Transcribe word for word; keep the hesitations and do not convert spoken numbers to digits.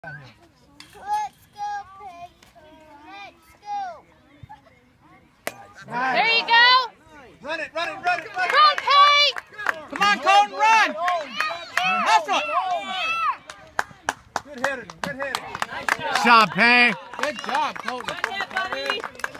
Let's go, Peyton. Let's go. There you go. Run it, run it, run it, run it. Run, Pey. Come on, Colton, run. Hustle. Good header, good header. Shot, Pay. Good job, Colton. Good job, buddy.